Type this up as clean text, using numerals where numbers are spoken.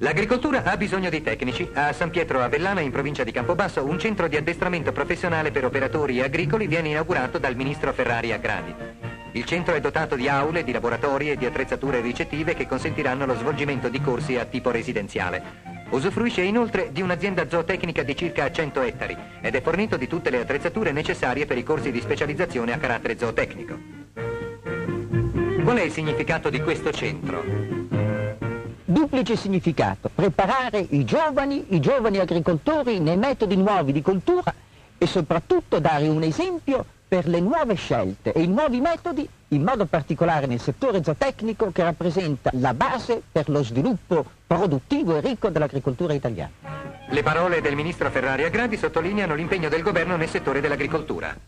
L'agricoltura ha bisogno di tecnici. A San Pietro Avellana, in provincia di Campobasso, un centro di addestramento professionale per operatori agricoli viene inaugurato dal ministro Ferrari Agradi. Il centro è dotato di aule, di laboratori e di attrezzature ricettive che consentiranno lo svolgimento di corsi a tipo residenziale. Usufruisce inoltre di un'azienda zootecnica di circa 100 ettari ed è fornito di tutte le attrezzature necessarie per i corsi di specializzazione a carattere zootecnico. Qual è il significato di questo centro? Duplice significato: preparare i giovani agricoltori nei metodi nuovi di coltura e soprattutto dare un esempio per le nuove scelte e i nuovi metodi, in modo particolare nel settore zootecnico, che rappresenta la base per lo sviluppo produttivo e ricco dell'agricoltura italiana. Le parole del ministro Ferrari Agradi sottolineano l'impegno del governo nel settore dell'agricoltura.